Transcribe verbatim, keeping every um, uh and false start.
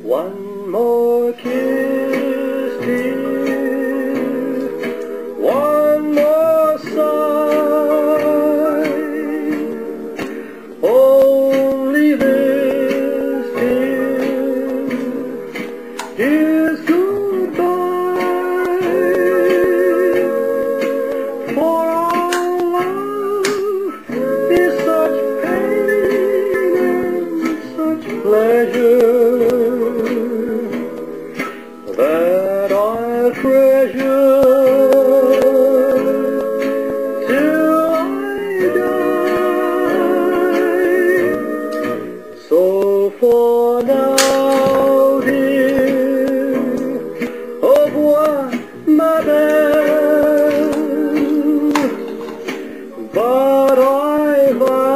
One more kiss, dear, one more sigh. Only this, dear, is goodbye. For our love is such pain and such pleasure that I'll treasure till I die. So for now, dear, au revoir, ma belle, but I